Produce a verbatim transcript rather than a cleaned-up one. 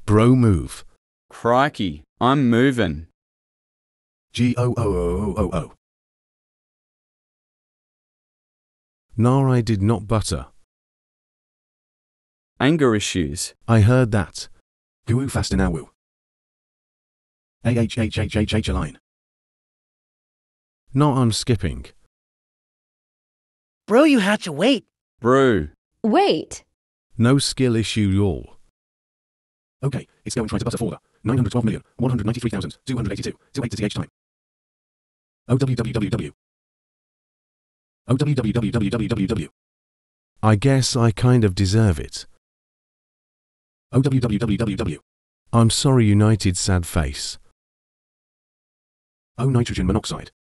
Bro, move. Crikey, I'm moving. G O O O O O. Nah, I did not butter. Anger issues. I heard that. Goo fast in awu. A H H H H H line. Nah, I'm skipping. Bro, you had to wait. Brew. Wait. No skill issue, y'all. Okay, it's going try to butter folder. nine hundred twelve million, one hundred ninety-three thousand, two hundred eighty-two. To eight to th time. O W W W W. O W W W W W W W. I guess I kind of deserve it. O W W W W W. I'm sorry, United sad face. Oh, nitrogen monoxide.